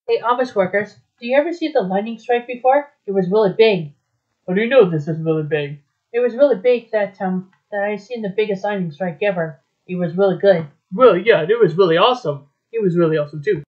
Hey, office workers, do you ever see the lightning strike before? It was really big. How do you know this is really big? It was really big that I seen the biggest lightning strike ever. It was really good. Well, yeah, it was really awesome. It was really awesome too.